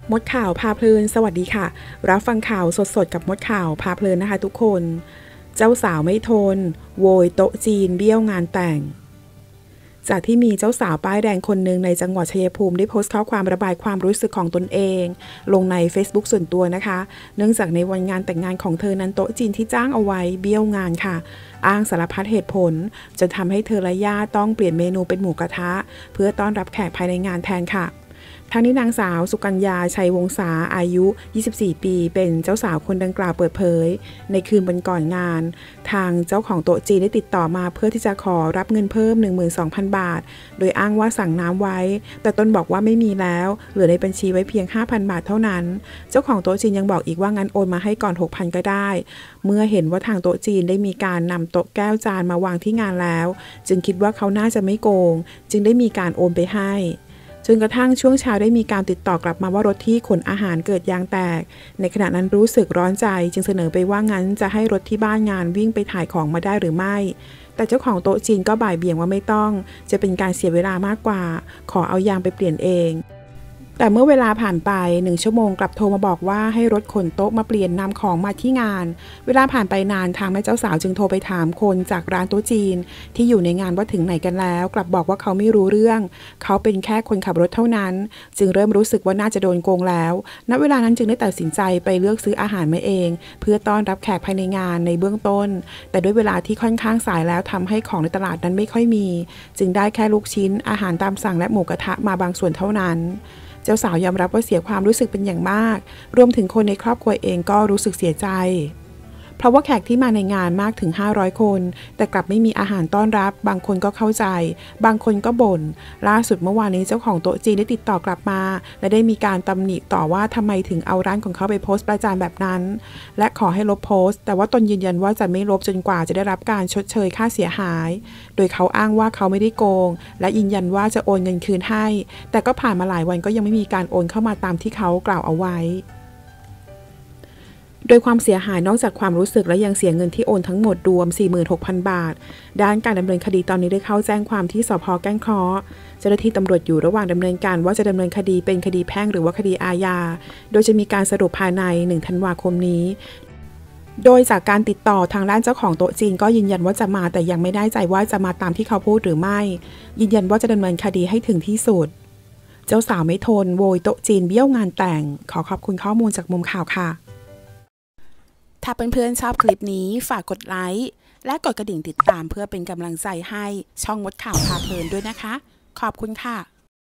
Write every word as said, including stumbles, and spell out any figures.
มดข่าวพาเพลินสวัสดีค่ะรับฟังข่าวสดๆกับมดข่าวพาเพลินนะคะทุกคนเจ้าสาวไม่ทนโวยโต๊ะจีนเบี้ยวงานแต่งจากที่มีเจ้าสาวป้ายแดงคนหนึ่งในจังหวัดชัยภูมิได้โพสต์ข้อความระบายความรู้สึกของตนเองลงใน Facebook ส่วนตัวนะคะเนื่องจากในวันงานแต่งงานของเธอนั้นโต๊ะจีนที่จ้างเอาไว้เบี้ยวงานค่ะอ้างสารพัดเหตุผลจนทำให้เธอและญาติต้องเปลี่ยนเมนูเป็นหมูกระทะเพื่อต้อนรับแขกภายในงานแทนค่ะทางนี้นางสาวสุกัญญาชัยวงศาอายุยี่สิบสี่ปีเป็นเจ้าสาวคนดังกล่าวเปิดเผยในคืนวันก่อนงานทางเจ้าของโต๊ะจีนได้ติดต่อมาเพื่อที่จะขอรับเงินเพิ่ม หนึ่งหมื่นสองพัน บาทโดยอ้างว่าสั่งน้ำไว้แต่ตนบอกว่าไม่มีแล้วเหลือในบัญชีไว้เพียง ห้าพัน บาทเท่านั้นเจ้าของโต๊ะจีนยังบอกอีกว่างั้นโอนมาให้ก่อน หกพัน ก็ได้เมื่อเห็นว่าทางโต๊ะจีนได้มีการนำโต๊ะแก้วจานมาวางที่งานแล้วจึงคิดว่าเขาน่าจะไม่โกงจึงได้มีการโอนไปให้จนกระทั่งช่วงเช้าได้มีการติดต่อกลับมาว่ารถที่ขนอาหารเกิดยางแตกในขณะนั้นรู้สึกร้อนใจจึงเสนอไปว่างั้นจะให้รถที่บ้านงานวิ่งไปถ่ายของมาได้หรือไม่แต่เจ้าของโต๊ะจีนก็บ่ายเบี่ยงว่าไม่ต้องจะเป็นการเสียเวลามากกว่าขอเอายางไปเปลี่ยนเองแต่เมื่อเวลาผ่านไปหนึ่งชั่วโมงกลับโทรมาบอกว่าให้รถขนโต๊ะมาเปลี่ยนนำของมาที่งานเวลาผ่านไปนานทางแม่เจ้าสาวจึงโทรไปถามคนจากร้านโต๊ะจีนที่อยู่ในงานว่าถึงไหนกันแล้วกลับบอกว่าเขาไม่รู้เรื่องเขาเป็นแค่คนขับรถเท่านั้นจึงเริ่มรู้สึกว่าน่าจะโดนโกงแล้วณเวลานั้นจึงได้ตัดสินใจไปเลือกซื้ออาหารมาเองเพื่อต้อนรับแขกภายในงานในเบื้องต้นแต่ด้วยเวลาที่ค่อนข้างสายแล้วทำให้ของในตลาดนั้นไม่ค่อยมีจึงได้แค่ลูกชิ้นอาหารตามสั่งและหมูกระทะมาบางส่วนเท่านั้นเจ้าสาวยอมรับว่าเสียความรู้สึกเป็นอย่างมากรวมถึงคนในครอบครัวเองก็รู้สึกเสียใจเพราะว่าแขกที่มาในงานมากถึงห้าร้อยคนแต่กลับไม่มีอาหารต้อนรับบางคนก็เข้าใจบางคนก็บ่นล่าสุดเมื่อวานนี้เจ้าของโต๊ะจีนได้ติดต่อกลับมาและได้มีการตำหนิต่อว่าทำไมถึงเอาร้านของเขาไปโพสต์ประจานแบบนั้นและขอให้ลบโพสต์แต่ว่าตนยืนยันว่าจะไม่ลบจนกว่าจะได้รับการชดเชยค่าเสียหายโดยเขาอ้างว่าเขาไม่ได้โกงและยืนยันว่าจะโอนเงินคืนให้แต่ก็ผ่านมาหลายวันก็ยังไม่มีการโอนเข้ามาตามที่เขากล่าวเอาไว้โดยความเสียหายนอกจากความรู้สึกและยังเสียเงินที่โอนทั้งหมดรวม สี่หมื่นหกพัน บาทด้านการดำเนินคดีตอนนี้ได้เข้าแจ้งความที่สภ.แก้งเคราะห์เจ้าหน้าที่ตำรวจอยู่ระหว่างดำเนินการว่าจะดำเนินคดีเป็นคดีแพ่งหรือว่าคดีอาญาโดยจะมีการสรุปภายในหนึ่งธันวาคมนี้โดยจากการติดต่อทางด้านเจ้าของโต๊ะจีนก็ยืนยันว่าจะมาแต่ยังไม่ได้ใจว่าจะมาตามที่เขาพูดหรือไม่ยืนยันว่าจะดำเนินคดีให้ถึงที่สุดเจ้าสาวไม่ทนโวยโต๊ะจีนเบี้ยวงานแต่งขอขอบคุณข้อมูลจากมุมข่าวค่ะถ้าเพื่อนๆชอบคลิปนี้ฝากกดไลค์และกดกระดิ่งติดตามเพื่อเป็นกำลังใจให้ช่องมดข่าวพาเพลินด้วยนะคะขอบคุณค่ะ